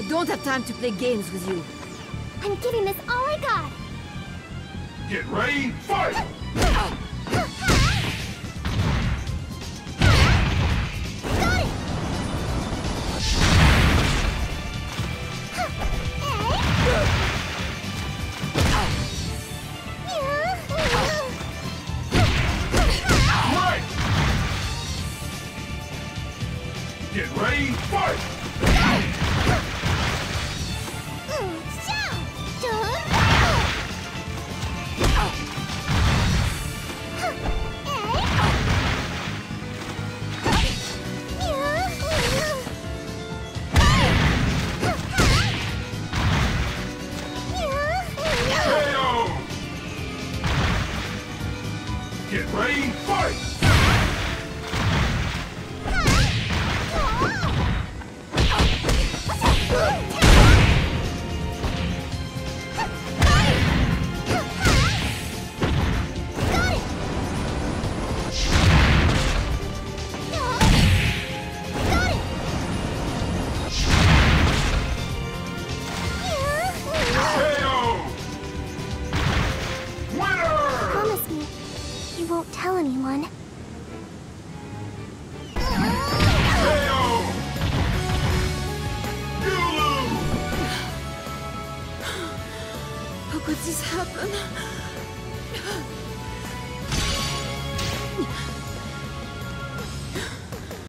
don't have time to play games with you. I'm giving this all I got. Get ready, fight! Get ready, fight! Get ready, fight! Tell anyone. How could this happen?